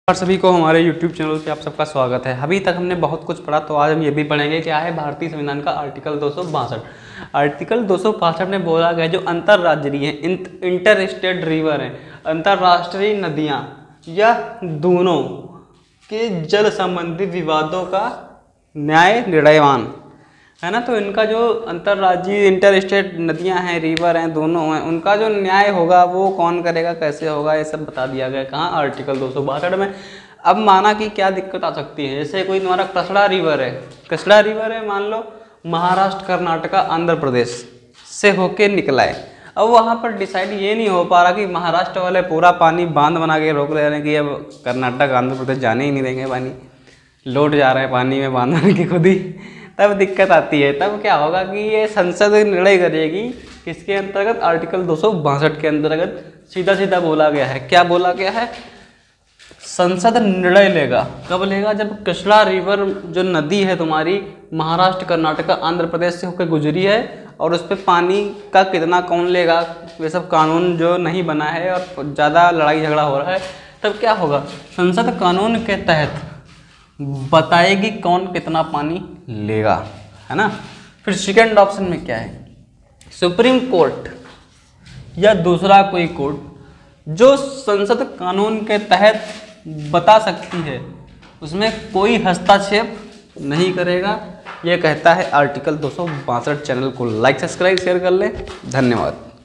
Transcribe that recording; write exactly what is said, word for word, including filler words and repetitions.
और सभी को हमारे यूट्यूब चैनल पे आप सबका स्वागत है। अभी तक हमने बहुत कुछ पढ़ा, तो आज हम ये भी पढ़ेंगे क्या है भारतीय संविधान का आर्टिकल दो सौ बासठ। आर्टिकल दो सौ बासठ में बोला गया जो अंतर्राज्यीय हैं, इंटर स्टेट रिवर हैं, अंतर्राष्ट्रीय नदियाँ या दोनों के जल संबंधी विवादों का न्याय निर्णयवान है ना। तो इनका जो अंतर्राज्यीय इंटर स्टेट नदियां हैं, रिवर हैं, दोनों हैं, उनका जो न्याय होगा वो कौन करेगा, कैसे होगा, ये सब बता दिया गया कहाँ आर्टिकल दो सौ बासठ में। अब माना कि क्या दिक्कत आ सकती है, जैसे कोई तुम्हारा कृष्णा रिवर है, कृष्णा रिवर है मान लो महाराष्ट्र, कर्नाटका, आंध्र प्रदेश से होके निकला है। अब वहाँ पर डिसाइड ये नहीं हो पा रहा कि महाराष्ट्र वाले पूरा पानी बांध बना के रोक ले रहे हैं कि अब कर्नाटक, आंध्र प्रदेश जाने ही नहीं देंगे, पानी लौट जा रहा है पानी में बांध बना के खुद ही। तब दिक्कत आती है। तब क्या होगा कि ये संसद निर्णय करेगी किसके अंतर्गत, आर्टिकल दो सौ बासठ के अंतर्गत। सीधा सीधा बोला गया है, क्या बोला गया है, संसद निर्णय लेगा। कब लेगा, जब कृष्णा रिवर जो नदी है तुम्हारी महाराष्ट्र, कर्नाटका, आंध्र प्रदेश से होकर गुजरी है और उस पर पानी का कितना कौन लेगा, ये सब कानून जो नहीं बना है और ज़्यादा लड़ाई झगड़ा हो रहा है। तब क्या होगा, संसद कानून के तहत बताएगी कौन कितना पानी लेगा, है ना। फिर सेकंड ऑप्शन में क्या है, सुप्रीम कोर्ट या दूसरा कोई कोर्ट जो संसद कानून के तहत बता सकती है, उसमें कोई हस्तक्षेप नहीं करेगा। यह कहता है आर्टिकल दो सौ बासठ। चैनल को लाइक, सब्सक्राइब, शेयर कर लें। धन्यवाद।